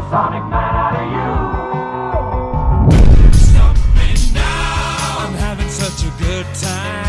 Sonic Man out of you. Stop me now. I'm having such a good time.